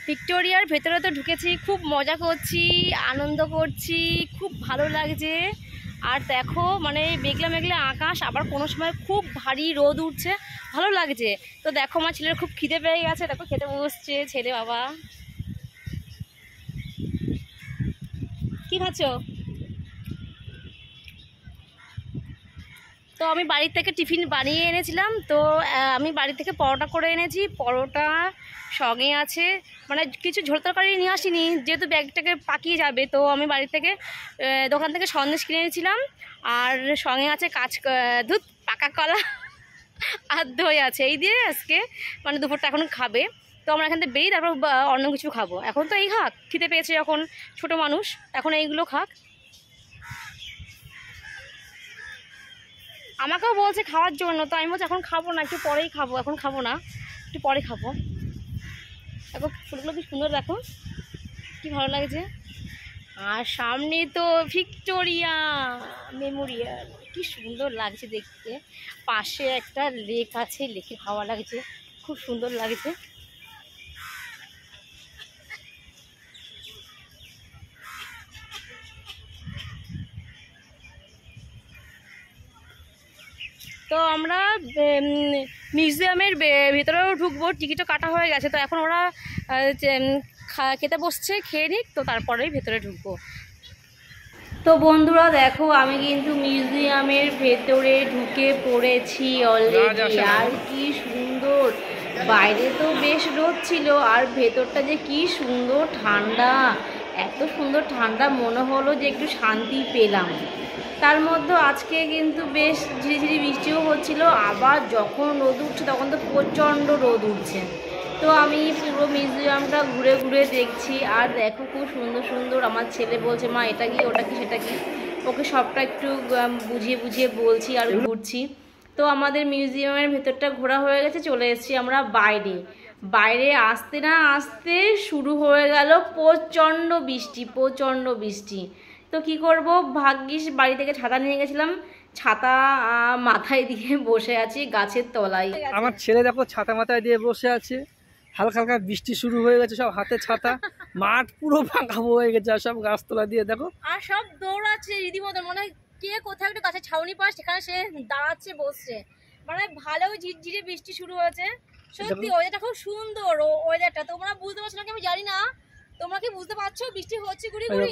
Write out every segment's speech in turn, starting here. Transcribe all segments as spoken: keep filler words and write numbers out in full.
ভিক্টোরিয়ার ভেতরে তো ঢুকেছি, খুব মজা করছি, আনন্দ করছি, খুব ভালো লাগছে। আর দেখো মানে মেঘলা মেঘলা আকাশ, আবার কোনো সময় খুব ভারী রোদ উঠছে, ভালো লাগছে। তো দেখো আমার ছেলের খুব খিদে পেয়ে গেছে, দেখো খেতে বসছে ছেলে। বাবা কি খাচ্ছ? তো আমি বাড়ি থেকে টিফিন বানিয়ে এনেছিলাম, তো আমি বাড়ি থেকে পরোটা করে এনেছি, পরোটা সঙ্গে আছে মানে কিছু ঝোল তরকারি নিয়ে আসিনি, যেহেতু ব্যাগটাকে পাকিয়ে যাবে। তো আমি বাড়ি থেকে দোকান থেকে সন্দেশ কিনে এনেছিলাম, আর সঙ্গে আছে কাঁচ দুধ, পাকা কলা আর দই আছে। এই দিয়ে আজকে মানে দুপুরটা এখন খাবে। তো আমরা এখান থেকে বেরিয়ে তারপর অন্য কিছু খাবো। এখন তো এই খাক, খিদে পেয়েছে যখন, ছোট মানুষ, এখন এইগুলো খাক। আমাকেও বলছে খাওয়ার জন্য, তো আমি বলছি এখন খাবো না, একটু পরেই খাবো, এখন খাবো না, একটু পরে খাবো। দেখো ফুলগুলো কি সুন্দর, দেখো কি ভালো লাগছে। আর সামনে তো ভিক্টোরিয়া মেমোরিয়াল, কি সুন্দর লাগছে দেখতে। পাশে একটা লেক আছে, লেকে হাওয়া লাগছে, খুব সুন্দর লাগছে। তো আমরা মিউজিয়ামের ভেতরেও ঢুকবো, টিকিটও কাটা হয়ে গেছে। তো এখন ওরা খেতে বসছে, খেয়ে নিক, তো তারপরেই ভেতরে ঢুকবো। তো বন্ধুরা দেখো আমি কিন্তু মিউজিয়ামের ভেতরে ঢুকে পড়েছি অলরেডি। আর কি সুন্দর, বাইরে তো বেশ রোদ ছিল, আর ভেতরটা যে কি সুন্দর ঠান্ডা, এত সুন্দর ঠান্ডা, মনে হলো যে একটু শান্তি পেলাম। তার মধ্যে আজকে কিন্তু বেশ ঝিরিঝিরি বৃষ্টিও হচ্ছিল, আবার যখন রোদ উঠছে তখন তো প্রচণ্ড রোদ উঠছে। তো আমি পুরো মিউজিয়ামটা ঘুরে ঘুরে দেখছি, আর দেখো খুব সুন্দর সুন্দর। আমার ছেলে বলছে মা এটা কি, ওটা কি, সেটা কি, ওকে সবটা একটু বুঝিয়ে বুঝিয়ে বলছি আর ঘুরছি। তো আমাদের মিউজিয়ামের ভেতরটা ঘোরা হয়ে গেছে, চলে এসেছি আমরা বাইরে। বাইরে আসতে না আসতে শুরু হয়ে গেল প্রচণ্ড বৃষ্টি, প্রচণ্ড বৃষ্টি। তো কি করব, ভাগ্যিস বাড়ি থেকে ছাতা নিয়ে গেছিলাম, ছাতা মাথায় দিয়ে বসে আছি গাছের তলায়। আমার ছেলে দেখো ছাতা মাথায় দিয়ে বসে আছে, হালকা হালকা বৃষ্টি শুরু হয়ে গেছে, সব হাতে ছাতা, মাঠ পুরো ফাঁকা হয়ে গেছে, আর সব গাছতলা দিয়ে দেখো, আর সব দৌড়াচ্ছে রীতিমতো, মনে হয় কে কোথাও একটা গাছের ছাউনি পাশ, সেখানে সে দাঁড়াচ্ছে, বসছে। মানে ভালো ঝিরঝিরে বৃষ্টি শুরু হয়েছে, সত্যি ওয়েদারটা খুব সুন্দর। ওয়েদারটা তোমরা বুঝতে পারছো নাকি আমি জানি না, তোমরা কি বুঝতে পারছো বৃষ্টি হচ্ছে গুড়ি গুড়ি?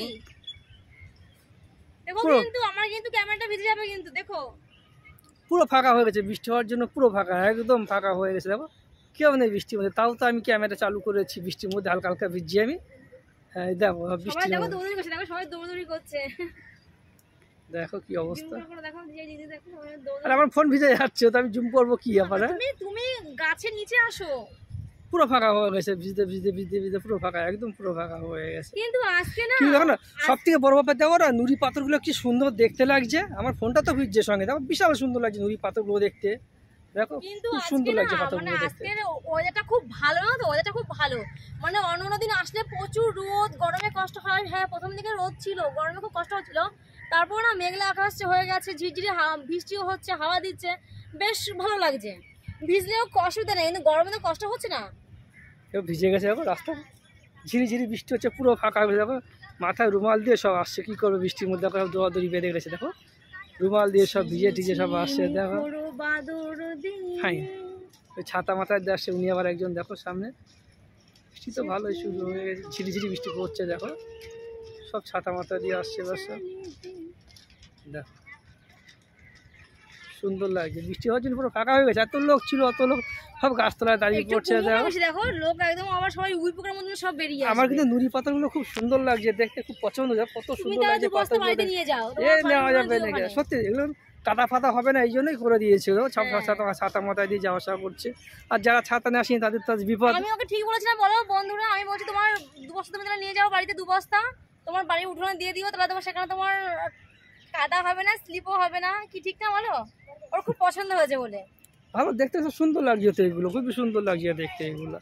দেখো কিন্তু আমার কিন্তু ক্যামেরাটা ভিজে যাবে কিন্তু, দেখো পুরো ফাঁকা হয়ে গেছে, বৃষ্টি হওয়ার জন্য পুরো ফাঁকা, একদম ফাঁকা হয়ে গেছে। দেখো কেউ নেই বৃষ্টির মধ্যে, তাও তো আমি ক্যামেরা চালু করেছি, বৃষ্টির মধ্যে হালকা হালকা ভিজছি আমি। হ্যাঁ দেখো বৃষ্টি, দেখো দৌড়াদৌড়ি করছে, দেখো সবাই দৌড়াদৌড়ি করছে, দেখো কি অবস্থা। আর আমার ফোন ভিজে যাচ্ছে, তো আমি জুম করবো কি ব্যাপার। তুমি তুমি গাছের নিচে আসো, পুরো ফাঁকা হয়ে গেছে, ভিজতে ভিজতে ভিজতে ভিজতে পুরো ফাঁকা, একদম পুরো ফাঁকা হয়ে গেছে। কিন্তু আজকে না দেখো না, সব থেকে বড় ব্যাপার দেখো না, নুড়ি পাথরগুলো কি সুন্দর দেখতে লাগছে। আমার ফোনটা তো ভিজছে সঙ্গে, দেখো বিশাল সুন্দর লাগছে নুড়ি পাথরগুলো দেখতে, দেখো খুব সুন্দর লাগছে পাথরগুলো দেখতে। আজকের ওয়েদারটা খুব ভালো না, তো ওয়েদারটা খুব ভালো। মানে অন্য অন্য দিন আসলে প্রচুর রোদ, গরমে কষ্ট হয়। হ্যাঁ প্রথম দিকে রোদ ছিল, গরমে খুব কষ্ট হচ্ছিল, তারপর না মেঘলা আকাশ হয়ে গেছে, ঝিরঝিরি বৃষ্টিও হচ্ছে, হাওয়া দিচ্ছে, বেশ ভালো লাগছে। ভিজলেও অসুবিধা নেই, কিন্তু গরমে তো কষ্ট হচ্ছে না। কেউ ভিজে গেছে, দেখো রাস্তা ঝিরিঝিরি বৃষ্টি হচ্ছে, পুরো ফাঁকা হয়ে, দেখো মাথায় রুমাল দিয়ে সব আসছে, কি করবে বৃষ্টির মধ্যে, দেখো দৌড়াদৌড়ি বেঁধে গেছে, দেখো রুমাল দিয়ে সব ভিজে টিজে সব আসছে। দেখো হ্যাঁ ওই ছাতা মাথায় দিয়ে আসছে উনি, আবার একজন দেখো সামনে। বৃষ্টি তো ভালোই শুরু হয়ে গেছে, ঝিরিঝিরি বৃষ্টি পড়ছে, দেখো সব ছাতা মাথা দিয়ে আসছে, এবার সব দেখো সুন্দর লাগছে। বৃষ্টি হওয়ার জন্য পুরো ফাঁকা হয়ে গেছে, এত লোক ছিল, অত লোক সব গাছতলায় দাঁড়িয়ে পড়ছে, দেখো লোক একদম, আবার সবাই উই পোকার মধ্যে সব বেরিয়ে আসে। আমার কিন্তু নুড়ি পাথরগুলো খুব সুন্দর লাগছে দেখতে, খুব পছন্দ, কত সুন্দর লাগছে পাথরগুলো। এ নেওয়া যাবে নাকি সত্যি, এগুলো কাদা ফাদা হবে না, এই জন্যই করে দিয়েছিল। ছাতা মাথায় দিয়ে যাওয়া আসা করছে, আর যারা ছাতা নিয়ে আসেনি তাদের তো বিপদ। আমি ওকে ঠিক বলেছিলাম, বলো বন্ধুরা, আমি বলছি তোমার দু বস্তা তুমি নিয়ে যাও বাড়িতে, দু বস্তা তোমার বাড়ির উঠোনে দিয়ে দিও, তাহলে তোমার সেখানে তোমার কাদা হবে না, স্লিপও হবে না, কি ঠিক না বলো? ওর খুব পছন্দ হয়েছে বলে। ভালো দেখতে, খুব সুন্দর লাগছে তো, এগুলো খুবই সুন্দর লাগছে দেখতে এগুলো।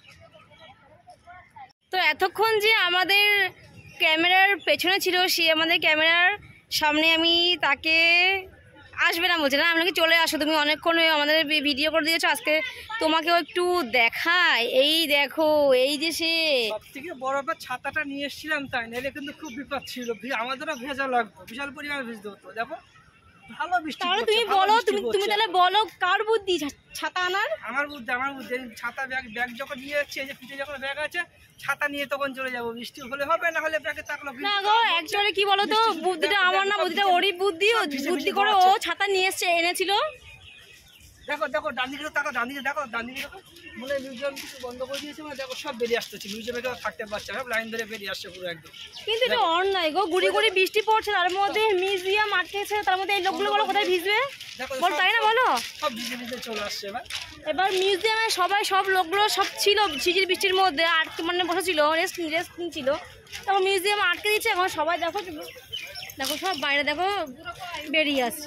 তো এতক্ষণ যে আমাদের ক্যামেরার পেছনে ছিল, সে আমাদের ক্যামেরার সামনে আমি তাকে আসবে না বলছে না, আপনাকে চলে আসো, তুমি অনেকক্ষণ আমাদের ভিডিও করে দিয়েছো, আজকে তোমাকেও একটু দেখায়। এই দেখো এই যে সে সবথেকে বড় ব্যাপার ছাতাটা নিয়ে এসেছিলাম, তাই নাহলে কিন্তু খুব বিপদ ছিল, আমাদেরও ভেজা লাগতো, বিশাল পরিমাণে ভিজতে হতো। দেখো ভালো বৃষ্টি তাহলে পড়ছে, তুমি ভালো বলো, বৃষ্টি তুমি তুমি পড়ছে। তাহলে বলো কার বুদ্ধি ছা- ছাতা আনার? আমার বুদ্ধি, আমার বুদ্ধি। ছাতা ব্যাগ ব্যাগ যখন নিয়ে যাচ্ছে, এই যে পিঠে যখন ব্যাগ আছে, ছাতা নিয়ে তখন চলে যাবো। বৃষ্টি হলে হবে, না হলে ব্যাগে থাকলো। না গো, অ্যাকচুয়ালি কি বলো তো, বুদ্ধিটা আমার না, বুদ্ধিটা ওরই বুদ্ধি। ও বুদ্ধি করে ও ছাতা নিয়ে এসছে, এনেছিল। দেখো দেখো ডান দিকে তাকো, ডান দিকে দেখো, ডান দিকে দেখো, মনে মিউজিয়াম কিছু বন্ধ করে দিয়েছে, মানে দেখো সব বেরিয়ে আসতেছে, মিউজিয়ামে কেউ থাকতে পারছে না, সব লাইন ধরে বেরিয়ে আসছে পুরো একদম। কিন্তু এটা অন্যায় গো, গুড়ি গুড়ি বৃষ্টি পড়ছে, তার মধ্যে মিউজিয়াম আটকেছে, তার মধ্যে এই লোকগুলো বলো কোথায় ভিজবে? দেখো বল তাই না, বলো। সব ভিজে ভিজে চলে আসছে এবার। এবার মিউজিয়ামে সবাই, সব লোকগুলো সব ছিল ঝিঝির বৃষ্টির মধ্যে আটকে, মানে বসেছিল, রেস্ট রেস্ট ছিল, তারপর মিউজিয়াম আটকে দিচ্ছে। এখন সবাই দেখো দেখো সব বাইরে দেখো বেরিয়ে আসছে।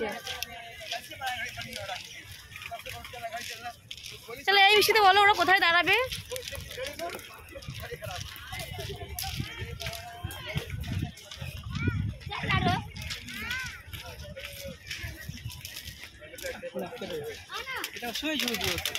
তাহলে এই বৃষ্টিতে বলো ওরা কোথায় দাঁড়াবে? এটা সই ছবি দিয়েছে।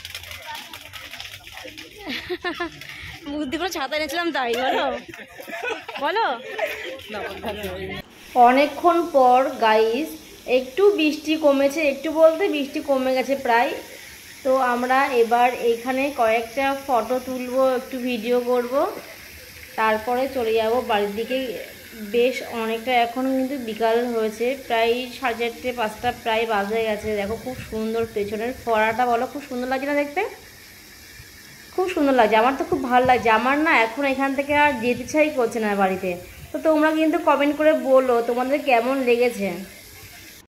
বুদ্ধি করে ছাতা এনেছিলাম তাই, বলো বলো। না অনেকক্ষণ পর গাইস একটু বৃষ্টি কমেছে, একটু বলতে বৃষ্টি কমে গেছে প্রায়। তো আমরা এবার এখানে কয়েকটা ফটো তুলবো, একটু ভিডিও করব, তারপরে চলে যাব বাড়ির দিকে। বেশ অনেকটা এখন কিন্তু বিকাল হয়েছে, প্রায় সাড়ে চারটে পাঁচটা প্রায় বাজে গেছে। দেখো খুব সুন্দর পেছনের ফোয়ারাটা, বলো খুব সুন্দর লাগছে না দেখতে? খুব সুন্দর লাগছে, আমার তো খুব ভালো লাগছে। আমার না এখন এখান থেকে আর যেতে ইচ্ছাই করছে না বাড়িতে। তো তোমরা কিন্তু কমেন্ট করে বলো তোমাদের কেমন লেগেছে।